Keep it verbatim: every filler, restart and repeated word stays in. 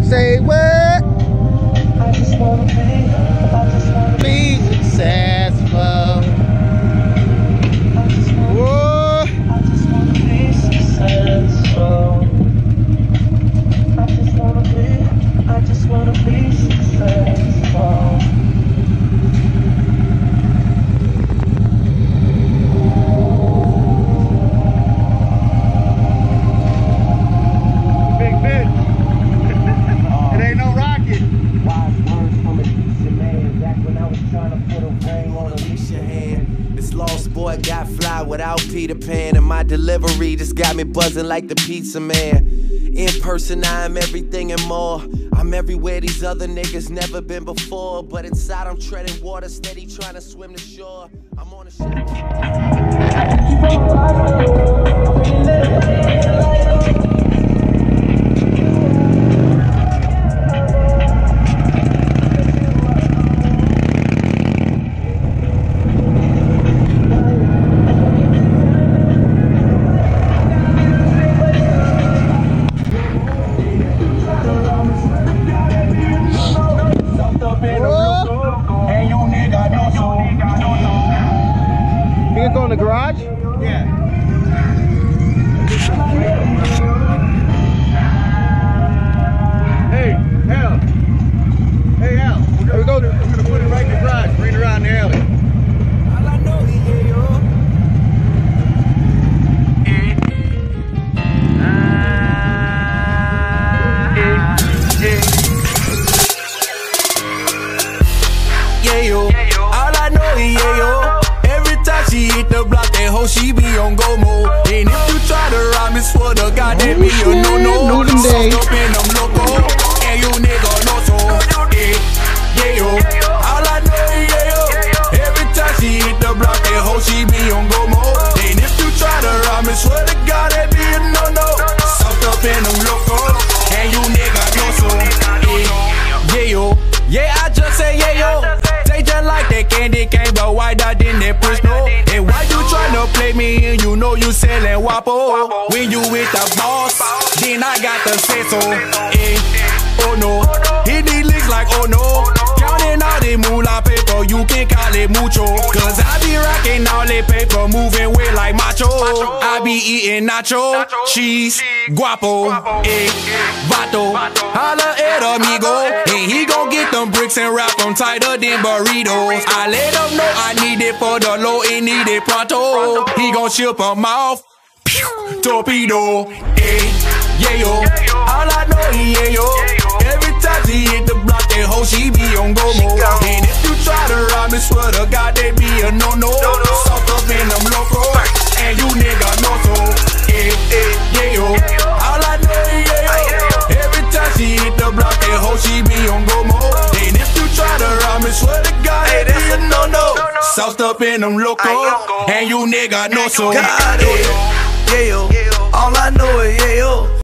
Say what? I just wanna be, I just wanna be successful. I just wanna, whoa. I just wanna be successful. I just wanna be, I just wanna be successful. Boy got fly without Peter Pan, and my delivery just got me buzzing like the pizza man. In person I am everything and more. I'm everywhere these other niggas never been before, but inside I'm treading water, steady trying to swim to shore. I'm on a ship. Go in the garage? Yeah. Hey, Al. Hey, Al. We're gonna, go to, we're gonna put it right in the garage, bring it around the alley. All I know is yeah, yo. Yeah, yo. All I know is yeah, yo. She hit the block, that hoe, she be on go mode. And if you try to rob me, swear to God, that be a no-no. Soaked up in them loco, and you nigga know so. Yeah, yeah, yo. All I know is yeah, yo. Every time she hit the block, that hoe, she be on go mode. And if you try to rob me, swear to God, that be a no-no. Soaked up in them loco, and you nigga know so. Yeah, yeah, yo. Yeah, I just say yeah, yo. They just like that candy cane, but why that didn't they push no? And why you tryna play me and you know you sellin' wapo? When you with the boss, then I got the say so. Eh, oh no, hit these licks like oh no. Counting all the moolah paper, you can call it mucho. Cause I be rocking all that paper, moving weight like macho. I be eating nacho, cheese, guapo, eh, vato. Holla at amigo, and he gon' get them bricks and wrap them tighter than burritos. I let him know I need it for the low and need it pronto. He gon' ship them off, pew, torpedo, eh, yeah yo. All I know is yeah yo. Every time she hit the block, that hoe she be on go mode. And if you try to rob me, swear to God, they be a no-no. Soft up in them loco, and you nigga know so. Eh, eh, yeah yo. All I know is yeah yo. Every time she hit the block, that hoe she be on go mode. And if you try to rob me, swear to God, hey, that be a no-no. Soft up in them loco, and you nigga know so. God, yeah, yeah, yo. All I know is yeah, yo.